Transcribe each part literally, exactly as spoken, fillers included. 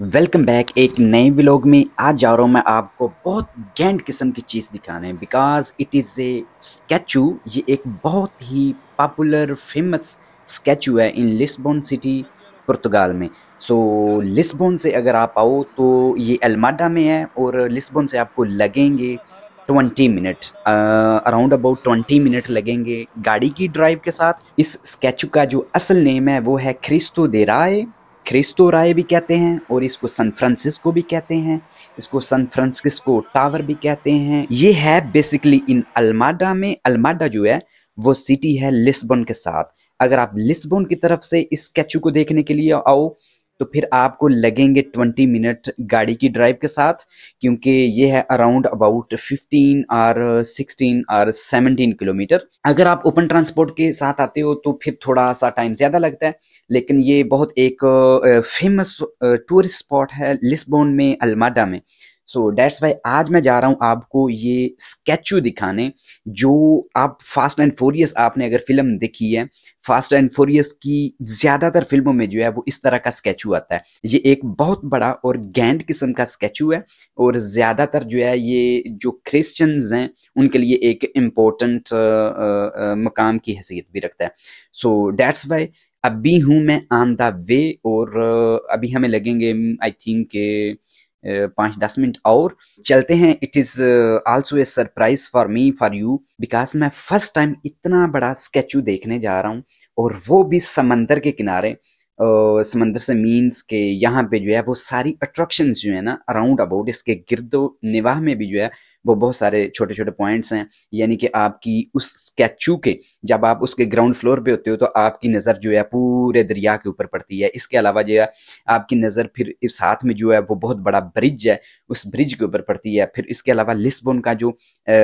Welcome back एक नए vlog में। आज जा रहा हूँ मैं आपको बहुत गैंड किस्म की चीज़ दिखाने, बिकॉज इट इज़ ए स्केचू। ये एक बहुत ही पॉपुलर फेमस स्केचू है इन लिस्बन सिटी, पुर्तगाल में। सो so, लिस्बन से अगर आप आओ तो ये अल्माडा में है और लिस्बन से आपको लगेंगे twenty minute, around about twenty minute लगेंगे गाड़ी की ड्राइव के साथ। इस स्केचू का जो असल नेम है वो है क्रिस्तो दे राय। क्रिस्तो राय भी कहते हैं और इसको सान फ्रांसिस्को भी कहते हैं, इसको सान फ्रांसिस्को टावर भी कहते हैं। ये है बेसिकली इन अल्माडा में। अल्माडा जो है वो सिटी है लिस्बन के साथ। अगर आप लिस्बन की तरफ से इस स्केचू को देखने के लिए आओ तो फिर आपको लगेंगे ट्वेंटी मिनट गाड़ी की ड्राइव के साथ, क्योंकि ये है अराउंड अबाउट फिफ्टीन और सिक्सटीन और सेवनटीन किलोमीटर। अगर आप ओपन ट्रांसपोर्ट के साथ आते हो तो फिर थोड़ा सा टाइम ज़्यादा लगता है, लेकिन ये बहुत एक फेमस टूरिस्ट स्पॉट है लिस्बन में, अल्माडा में। सो डैट्स वाई आज मैं जा रहा हूँ आपको ये स्केचू दिखाने, जो आप फास्ट एंड फ्यूरियस, आपने अगर फिल्म देखी है फास्ट एंड फ्यूरियस की, ज़्यादातर फिल्मों में जो है वो इस तरह का स्केचू आता है। ये एक बहुत बड़ा और गैंड किस्म का स्केचू है और ज़्यादातर जो है ये जो क्रिश्चियंस हैं उनके लिए एक इम्पोर्टेंट मकाम की हैसियत भी रखता है। सो डैट्स वाई अभी हूँ मैं ऑन द वे, और अभी हमें लगेंगे आई थिंक पाँच दस मिनट और चलते हैं। It is also a surprise for me for you, because मैं फर्स्ट टाइम इतना बड़ा स्केचू देखने जा रहा हूँ, और वो भी समंदर के किनारे। Uh, समंदर से मीन्स के यहाँ पे जो है वो सारी अट्रैक्शंस जो है ना अराउंड अबाउट इसके गिरदो निवाह में भी जो है वो बहुत सारे छोटे छोटे पॉइंट्स हैं। यानी कि आपकी उस स्केचू के, जब आप उसके ग्राउंड फ्लोर पे होते हो तो आपकी नज़र जो है पूरे दरिया के ऊपर पड़ती है। इसके अलावा जो है आपकी नज़र फिर इस साथ में जो है वो बहुत बड़ा ब्रिज है, उस ब्रिज के ऊपर पड़ती है। फिर इसके अलावा लिस्बन का जो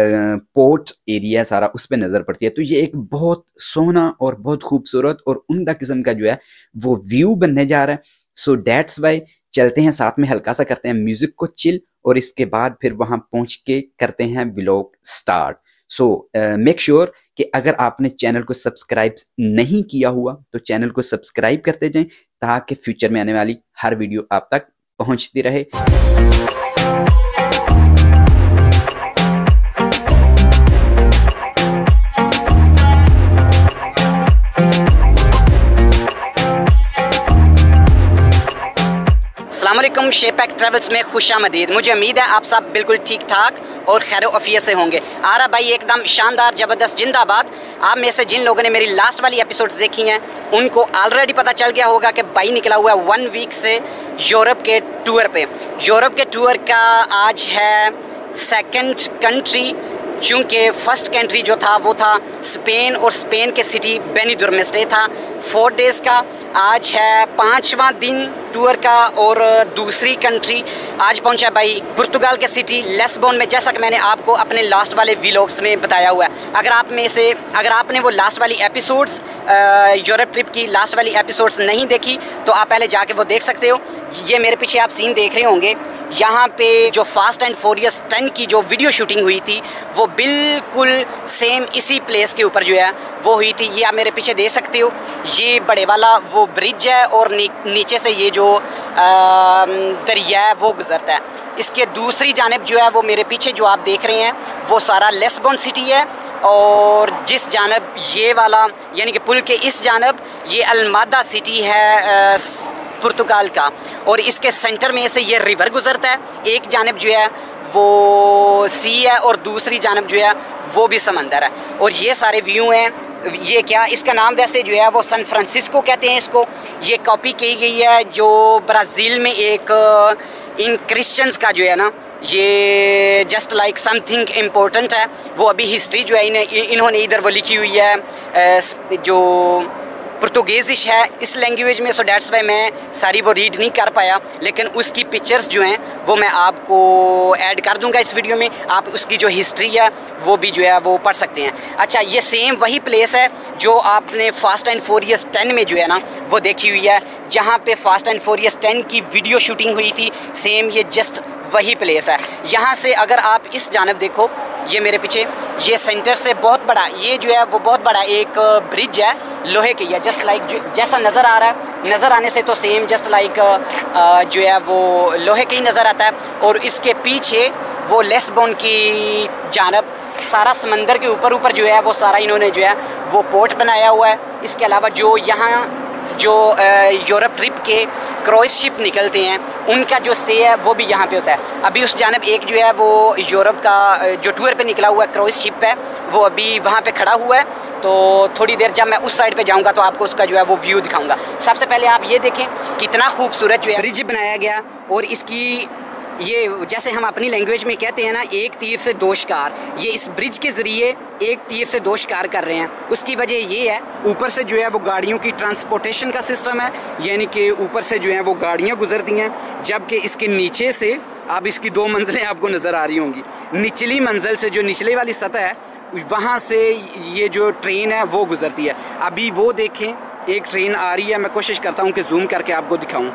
पोर्ट एरिया सारा उस पर नज़र पड़ती है। तो ये एक बहुत सोना और बहुत खूबसूरत और उम्दा किस्म का जो है वो व्यू बनने जा रहा है। सो डैट्स वाई चलते हैं, साथ में हल्का सा करते हैं म्यूजिक को चिल, और इसके बाद फिर वहां पहुंच के करते हैं vlog start. So make sure कि अगर आपने चैनल को सब्सक्राइब नहीं किया हुआ तो चैनल को सब्सक्राइब करते जाएं, ताकि फ्यूचर में आने वाली हर वीडियो आप तक पहुंचती रहे। अस्सलामुअलैकुम, शेपैक ट्रेवल्स में खुशामदीद। मुझे उम्मीद है आप सब बिल्कुल ठीक ठाक और खैर अफियत से होंगे। आरा भाई एकदम शानदार, ज़बरदस्त, जिंदाबाद। आप में से जिन लोगों ने मेरी लास्ट वाली एपिसोड्स देखी हैं उनको ऑलरेडी पता चल गया होगा कि भाई निकला हुआ है वन वीक से यूरोप के टूर पे। यूरोप के टूर का आज है सेकंड कंट्री, चूँकि फ़र्स्ट कंट्री जो था वो था स्पेन, और स्पेन के सिटी बेनिडोर में स्टे था फोर डेज़ का। आज है पाँचवा दिन टूर का, और दूसरी कंट्री आज पहुंचा भाई पुर्तगाल के सिटी लिस्बन में, जैसा कि मैंने आपको अपने लास्ट वाले व्लॉग्स में बताया हुआ है। अगर आप में से अगर आपने वो लास्ट वाली एपिसोड्स, यूरोप ट्रिप की लास्ट वाली एपिसोड्स नहीं देखी तो आप पहले जाके वो देख सकते हो। ये मेरे पीछे आप सीन देख रहे होंगे, यहाँ पे जो फास्ट एंड फ्यूरियस टेन की जो वीडियो शूटिंग हुई थी वो बिल्कुल सेम इसी प्लेस के ऊपर जो है वो हुई थी। ये आप मेरे पीछे देख सकते हो, ये बड़े वाला वो ब्रिज है, और नी, नीचे से ये जो दरिया है वो गुजरता है। इसके दूसरी जानिब जो है वो मेरे पीछे जो आप देख रहे हैं वो सारा लिस्बन सिटी है, और जिस जानब ये वाला यानी कि पुल के इस जानब ये अल्माडा सिटी है पुर्तगाल का, और इसके सेंटर में से ये रिवर गुजरता है। एक जानब जो है वो सी है और दूसरी जानब जो है वो भी समंदर है, और ये सारे व्यू हैं। ये क्या, इसका नाम वैसे जो है वो सान फ्रांसिस्को कहते हैं इसको। ये कॉपी की गई है जो ब्राज़ील में एक इन क्रिश्चियंस का जो है ना, ये जस्ट लाइक समथिंग इम्पोर्टेंट है। वो अभी हिस्ट्री जो है इन्हें इन्होंने इधर वो लिखी हुई है जो पुर्तगीज़िश है इस लैंग्वेज में। सो डैट्स वाई मैं सारी वो रीड नहीं कर पाया, लेकिन उसकी पिक्चर्स जो हैं वो मैं आपको ऐड कर दूंगा इस वीडियो में। आप उसकी जो हिस्ट्री है वो भी जो है वो पढ़ सकते हैं। अच्छा, ये सेम वही प्लेस है जो आपने फास्ट एंड फ्यूरियस टेन में जो है ना वो देखी हुई है, जहाँ पे फास्ट एंड फ्यूरियस टेन की वीडियो शूटिंग हुई थी। सेम ये जस्ट वही प्लेस है। यहाँ से अगर आप इस जानब देखो, ये मेरे पीछे ये सेंटर से बहुत बड़ा, ये जो है वो बहुत बड़ा एक ब्रिज है लोहे की है, जस्ट लाइक जैसा नज़र आ रहा है नज़र आने से तो सेम जस्ट लाइक जो है वो लोहे का ही नज़र आता है। और इसके पीछे वो लेस्बोन की जानब सारा समंदर के ऊपर ऊपर जो है वो सारा इन्होंने जो है वो पोर्ट बनाया हुआ है। इसके अलावा जो यहाँ जो यूरोप ट्रिप के क्रूज़ शिप निकलते हैं उनका जो स्टे है वो भी यहाँ पे होता है। अभी उस जानब एक जो है वो यूरोप का जो टूर पे निकला हुआ क्रूज़ शिप है वो अभी वहाँ पे खड़ा हुआ है। तो थोड़ी देर जब मैं उस साइड पे जाऊँगा तो आपको उसका जो है वो व्यू दिखाऊँगा। सबसे पहले आप ये देखें कितना खूबसूरत जो है ब्रिज बनाया गया। और इसकी ये जैसे हम अपनी लैंग्वेज में कहते हैं ना, एक तीर से दो शिकार, ये इस ब्रिज के ज़रिए एक तीर से दो शिकार कर रहे हैं। उसकी वजह ये है ऊपर से जो है वो गाड़ियों की ट्रांसपोर्टेशन का सिस्टम है, यानी कि ऊपर से जो है वो गाड़ियाँ गुजरती हैं, जबकि इसके नीचे से अब इसकी दो मंजिलें आपको नज़र आ रही होंगी। निचली मंजिल से जो निचले वाली सतह है वहाँ से ये जो ट्रेन है वो गुजरती है। अभी वो देखें एक ट्रेन आ रही है, मैं कोशिश करता हूँ कि जूम करके आपको दिखाऊँ।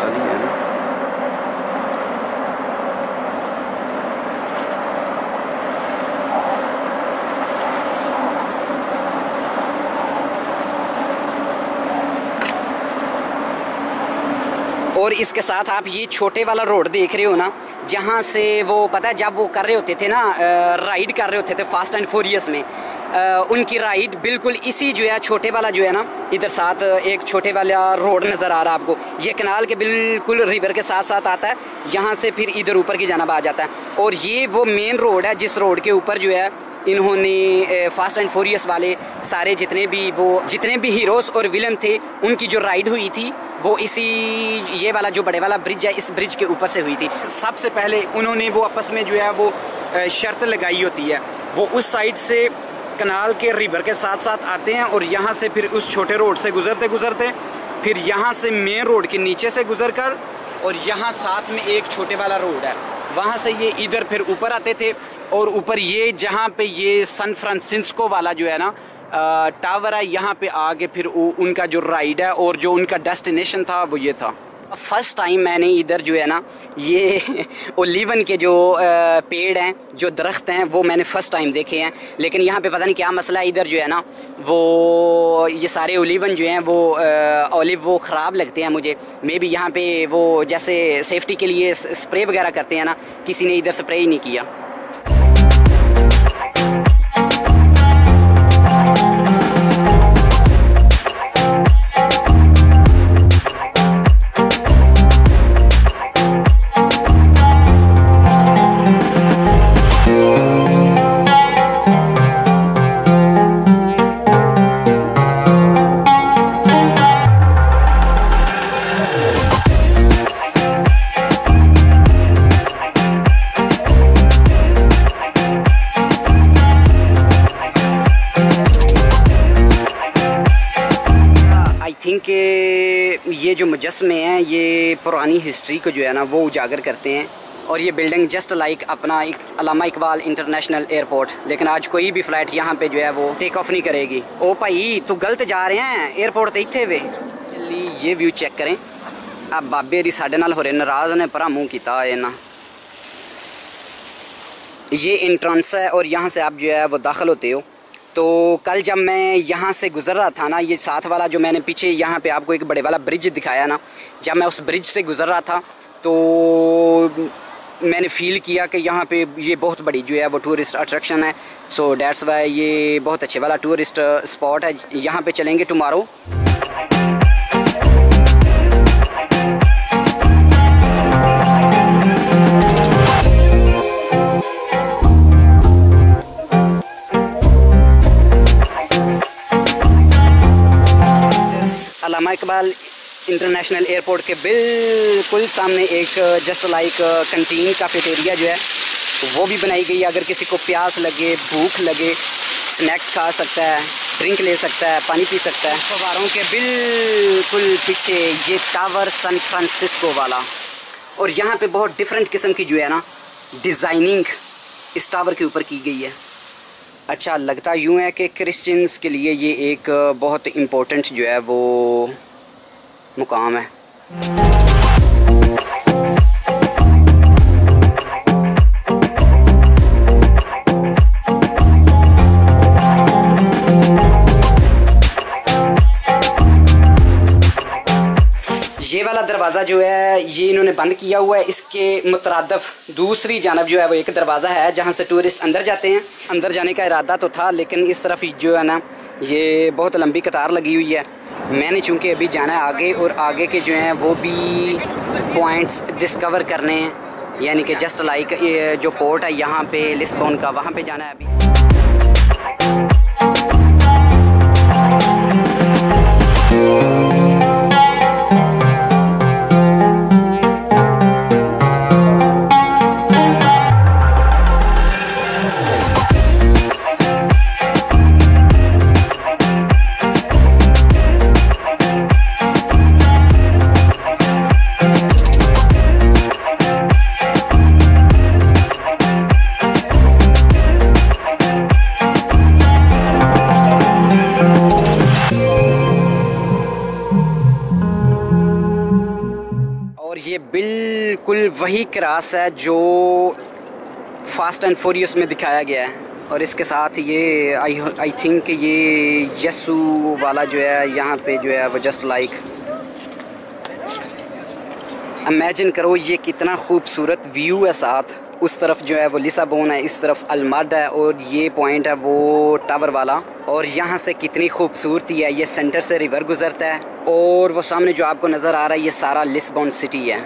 और इसके साथ आप ये छोटे वाला रोड देख रहे हो ना, जहाँ से वो पता है जब वो कर रहे होते थे ना, राइड कर रहे होते थे फास्ट एंड फ्यूरियस में, आ, उनकी राइड बिल्कुल इसी जो है छोटे वाला जो है ना, इधर साथ एक छोटे वाला रोड नज़र आ रहा है आपको। ये कनाल के बिल्कुल रिवर के साथ साथ आता है, यहाँ से फिर इधर ऊपर की जानब आ जाता है। और ये वो मेन रोड है जिस रोड के ऊपर जो है इन्होंने फास्ट एंड फ्यूरियस वाले सारे जितने भी वो जितने भी हीरोज़ और विलन थे उनकी जो राइड हुई थी वो इसी ये वाला जो बड़े वाला ब्रिज है इस ब्रिज के ऊपर से हुई थी। सबसे पहले उन्होंने वो आपस में जो है वो शर्त लगाई होती है, वो उस साइड से कनाल के रिवर के साथ साथ आते हैं और यहाँ से फिर उस छोटे रोड से गुजरते गुजरते फिर यहाँ से मेन रोड के नीचे से गुजर कर और यहाँ साथ में एक छोटे वाला रोड है, वहाँ से ये इधर फिर ऊपर आते थे। और ऊपर ये जहाँ पे ये सैन फ्रांसिस्को वाला जो है ना टावर है, यहाँ पे आगे फिर उनका जो राइड है और जो उनका डेस्टिनेशन था वो ये था। फर्स्ट टाइम मैंने इधर जो है ना ये ओलिवन के जो पेड़ हैं, जो दरख्त हैं, वो मैंने फ़र्स्ट टाइम देखे हैं। लेकिन यहाँ पे पता नहीं क्या मसला है, इधर जो है ना वो ये सारे ओलिवन जो हैं वो ओलिव वो ख़राब लगते हैं मुझे। मे बी यहाँ पे वो जैसे सेफ्टी के लिए स्प्रे वगैरह करते हैं ना, किसी ने इधर स्प्रे ही नहीं किया। थिंक ये जो मुजस्मे हैं ये पुरानी हिस्ट्री को जो है ना वो उजागर करते हैं। और ये बिल्डिंग जस्ट लाइक अपना एक अल्लामा इकबाल इंटरनेशनल एयरपोर्ट, लेकिन आज कोई भी फ़्लाइट यहाँ पे जो है वो टेक ऑफ नहीं करेगी। ओ भाई तू गलत जा रहे हैं, एयरपोर्ट तो इतने वे। चलिए ये व्यू चेक करें। अब बाबे री साढ़े नाल हो रहे नाराज़ ने परा मुँह किया है ना। ये इंट्रेंस है और यहाँ से आप जो है वो दाखिल होते हो। तो कल जब मैं यहाँ से गुज़र रहा था ना, ये साथ वाला जो मैंने पीछे यहाँ पे आपको एक बड़े वाला ब्रिज दिखाया ना, जब मैं उस ब्रिज से गुज़र रहा था तो मैंने फ़ील किया कि यहाँ पे ये बहुत बड़ी जो है वो टूरिस्ट अट्रैक्शन है। सो डैट्स वाई ये बहुत अच्छे वाला टूरिस्ट स्पॉट है। यहाँ पे चलेंगे tomorrow. Allama Iqbal international airport के बिल्कुल सामने एक जस्ट लाइक कंटीन कैफेटेरिया जो है वो भी बनाई गई है। अगर किसी को प्यास लगे, भूख लगे, स्नैक्स खा सकता है, ड्रिंक ले सकता है, पानी पी सकता है। फव्वारों के बिल्कुल पीछे ये टावर सैन फ्रांसिस्को वाला, और यहाँ पे बहुत डिफरेंट किस्म की जो है ना डिज़ाइनिंग इस टावर के ऊपर की गई है। अच्छा, लगता यूँ है कि क्रिश्चियंस के लिए ये एक बहुत इम्पोर्टेंट जो है वो मुकाम है। दरवाज़ा जो है ये इन्होंने बंद किया हुआ है। इसके मुतरादफ दूसरी जानब जो है वो एक दरवाज़ा है जहाँ से टूरिस्ट अंदर जाते हैं। अंदर जाने का इरादा तो था, लेकिन इस तरफ जो है ना ये बहुत लंबी कतार लगी हुई है। मैंने चूँकि अभी जाना है आगे, और आगे के जो हैं वो भी पॉइंट्स डिस्कवर करने हैं, यानी कि जस्ट लाइक ये जो पोर्ट है यहाँ पे लिस्बन का, वहाँ पे जाना है अभी। ये बिल्कुल वही क्रास है जो फास्ट एंड फ्यूरियस में दिखाया गया है, और इसके साथ ये आई आई थिंक ये यसु वाला जो है यहाँ पे जो है वो जस्ट लाइक इमेजिन करो ये कितना खूबसूरत व्यू है। साथ उस तरफ जो है वो लिस्बन है, इस तरफ अलमड है, और ये पॉइंट है वो टावर वाला, और यहाँ से कितनी खूबसूरती है। ये सेंटर से रिवर गुजरता है, और वो सामने जो आपको नज़र आ रहा है ये सारा लिस्बन सिटी है।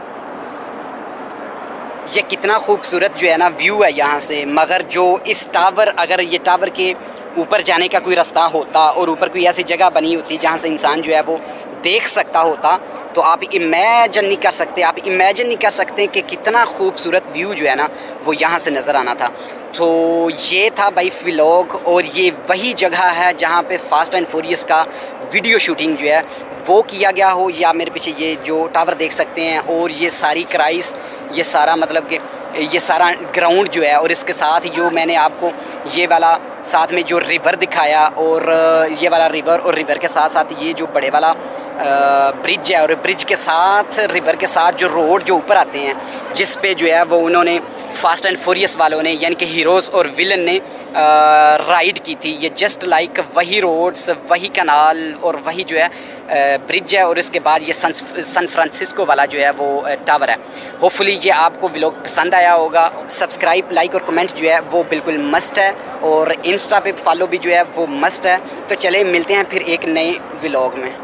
ये कितना खूबसूरत जो है ना व्यू है यहाँ से। मगर जो इस टावर, अगर ये टावर के ऊपर जाने का कोई रास्ता होता और ऊपर कोई ऐसी जगह बनी होती जहाँ से इंसान जो है वो देख सकता होता, तो आप इमेजिन नहीं कर सकते आप इमेजिन नहीं कर सकते कि कितना खूबसूरत व्यू जो है ना वो यहाँ से नज़र आना था। तो ये था भाई व्लॉग, और ये वही जगह है जहाँ पे फास्ट एंड फ्यूरियस का वीडियो शूटिंग जो है वो किया गया हो। या मेरे पीछे ये जो टावर देख सकते हैं, और ये सारी क्राइस, ये सारा मतलब कि ये सारा ग्राउंड जो है, और इसके साथ जो मैंने आपको ये वाला साथ में जो रिवर दिखाया, और ये वाला रिवर, और रिवर के साथ साथ ये जो बड़े वाला ब्रिज है, और ब्रिज के साथ रिवर के साथ जो रोड जो ऊपर आते हैं, जिस पे जो है वो उन्होंने फास्ट एंड फ्यूरियस वालों ने यानी कि हीरोज़ और विलन ने राइड की थी। ये जस्ट लाइक वही रोड्स, वही कनाल, और वही जो है ब्रिज है, और इसके बाद ये सन सन फ्रांसिस्को वाला जो है वो टावर है। होपफुली ये आपको व्लॉग पसंद आया होगा। सब्सक्राइब, लाइक और कमेंट जो है वो बिल्कुल मस्ट है, और इंस्टा पे फॉलो भी जो है वो मस्ट है। तो चले मिलते हैं फिर एक नए व्लॉग में।